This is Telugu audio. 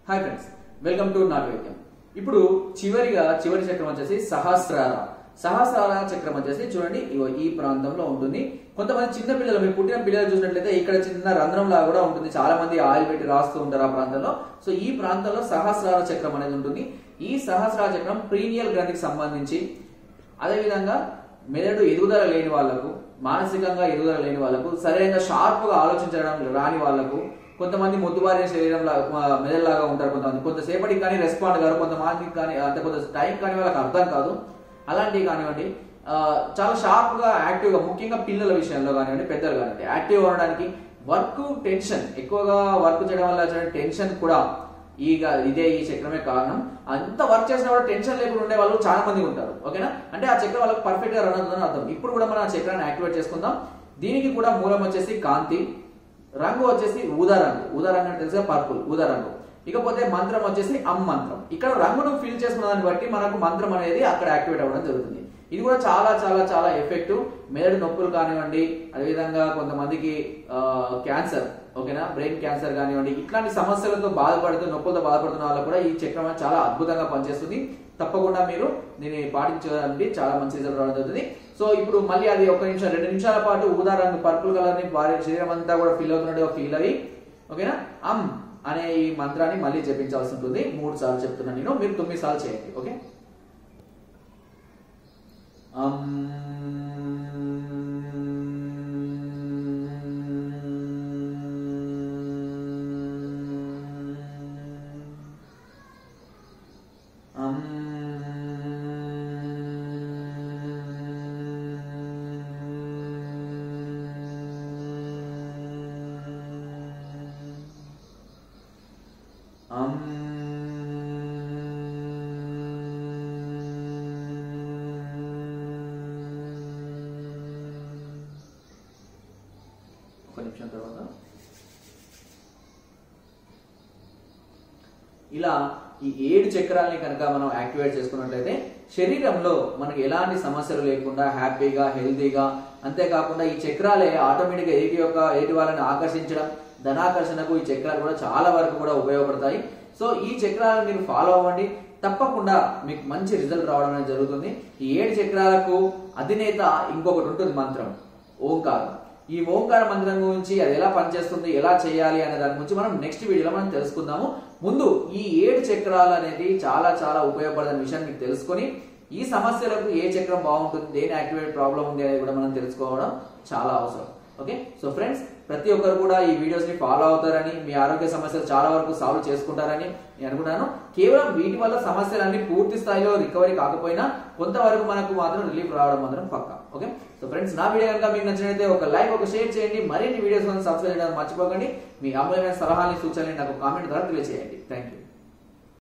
Hi friends, welcome to Nagavaidyam. ఇప్పుడు చివరి చక్రం వచ్చేసి సహస్రార చక్రం వచ్చేసి చూడండి ఈ ప్రాంతంలో ఉంటుంది. కొంతమంది చిన్న పిల్లలు, మీరు పుట్టిన పిల్లలు చూసినట్లయితే ఇక్కడ చిన్న రంధ్రం లాగా కూడా ఉంటుంది. చాలా మంది ఆయిల్ పెట్టి రాస్తూ ఉంటారు ఆ ప్రాంతంలో. సో ఈ ప్రాంతంలో సహస్రార చక్రం అనేది ఉంటుంది. ఈ సహస్రార చక్రం ప్రీనియల్ గ్రంథికి సంబంధించి, అదేవిధంగా మెదడు ఎదుగుదల లేని వాళ్లకు, మానసికంగా ఎదుగుదల లేని వాళ్లకు, సరైన షార్ప్ గా ఆలోచించడం రాని వాళ్లకు, కొంతమంది మొద్దుబారిన శరీరం మెదడులాగా ఉంటారు. కొంతసేపటికి కానీ రెస్పాండ్ కాదు, కొంతమందికి కానీ అంటే కొంత టైం కానీ వాళ్ళకి అర్థం కాదు. అలాంటివి కానివ్వండి, చాలా షార్ప్ గా యాక్టివ్ గా, ముఖ్యంగా పిల్లల విషయంలో కానివ్వండి, పెద్దలు కానివ్వండి, యాక్టివ్ ఉండడానికి, వర్క్ టెన్షన్ ఎక్కువగా వర్క్ చేయడం వల్ల టెన్షన్ కూడా ఇదే ఈ చక్రమే కారణం. అంత వర్క్ చేసినా కూడా టెన్షన్ లేకుండా ఉండే వాళ్ళు చాలా మంది ఉంటారు. ఓకేనా, అంటే ఆ చక్రం వాళ్ళకి పర్ఫెక్ట్ గా రన్ అవుతుందని అర్థం. ఇప్పుడు కూడా మనం ఆ చక్రాన్ని యాక్టివేట్ చేసుకుందాం. దీనికి కూడా మూలం వచ్చేసి కాంతి, రంగు వచ్చేసి ఊదా రంగు అంటే తెలుసా, పర్పుల్ ఊదా రంగు. ఇకపోతే మంత్రం వచ్చేసి మంత్రం. ఇక్కడ రంగును ఫిల్ చేసుకున్న దాన్ని బట్టి మనకు మంత్రం అనేది అక్కడ యాక్టివేట్ అవ్వడం జరుగుతుంది. ఇది కూడా చాలా చాలా చాలా ఎఫెక్టివ్. మెదడు నొప్పులు కానివ్వండి, అదేవిధంగా కొంతమందికి క్యాన్సర్, ఓకేనా, బ్రెయిన్ క్యాన్సర్ కానివ్వండి, ఇట్లాంటి సమస్యలతో నొప్పులతో బాధపడుతున్న వాళ్ళకు కూడా ఈ చక్రం చాలా అద్భుతంగా పనిచేస్తుంది. తప్పకుండా మీరు దీన్ని పాటించడానికి చాలా మంచి రిజల్ట్ రావడం జరుగుతుంది. సో ఇప్పుడు మళ్ళీ అది 2 నిమిషాల పాటు ఊదా రంగు పర్పుల్ కలర్ ని వారి శరీరం అంతా కూడా ఫీల్ అవుతున్నట్టుగా ఫీల్ అయ్యి, ఓకేనా, అనే ఈ మంత్రాన్ని మళ్ళీ జపించాల్సి ఉంటుంది. 3 సార్లు చెప్తున్నాను నేను, మీరు 9 సార్లు చేయండి. ఓకే, ఒక నిమిషం తర్వాత ఇలా ఈ 7 చక్రాలని కనుక మనం యాక్టివేట్ చేసుకున్నట్లయితే శరీరంలో మనకి ఎలాంటి సమస్యలు లేకుండా హ్యాపీగా, హెల్తీగా, అంతేకాకుండా ఈ చక్రాలే ఆటోమేటిక్ గా ఎదుటి వాళ్ళని ఆకర్షించడం, ధనాకర్షణకు ఈ చక్రాలు కూడా చాలా వరకు కూడా ఉపయోగపడతాయి. సో ఈ చక్రాలను మీరు ఫాలో అవ్వండి, తప్పకుండా మీకు మంచి రిజల్ట్ రావడం అనేది జరుగుతుంది. ఈ 7 చక్రాలకు అధినేత ఇంకొకటి ఉంటుంది, మంత్రం ఓంకారం. ఈ ఓంకార మంత్రం గురించి, అది ఎలా పనిచేస్తుంది, ఎలా చేయాలి అనే దాని గురించి మనం నెక్స్ట్ వీడియోలో మనం తెలుసుకుందాము. ముందు ఈ 7 చక్రాలు అనేది చాలా చాలా ఉపయోగపడే విషయాన్ని మీకు తెలుసుకొని, ఈ సమస్యలకు ఏ చక్రం బాగుంటుంది, దేని యాక్టివేట్ ప్రాబ్లం ఉంది అనేది కూడా మనం తెలుసుకోవడం చాలా అవసరం. ఓకే, సో ఫ్రెండ్స్, ప్రతి ఒక్కరు కూడా ఈ వీడియోస్ ని ఫాలో అవుతారని, మీ ఆరోగ్య సమస్యలు చాలా వరకు సాల్వ్ చేసుకుంటారని నేను అనుకుంటాను. కేవలం వీటి వల్ల సమస్యలన్నీ పూర్తి స్థాయిలో రికవరీ కాకపోయినా కొంతవరకు మనకు మాత్రం రిలీఫ్ రావడం మాత్రం పక్కా. ఓకే, సో ఫ్రెండ్స్, నా వీడియో కనుక మీకు నచ్చినట్లయితే ఒక లైక్, ఒక షేర్ చేయండి. మరిన్ని వీడియోస్ సబ్స్క్రైబ్ చేయడం మర్చిపోకండి. మీ అమూల్యమైన సలహాలని, సూచనలు నాకు కామెంట్ ద్వారా తెలియజేయండి. Thank you.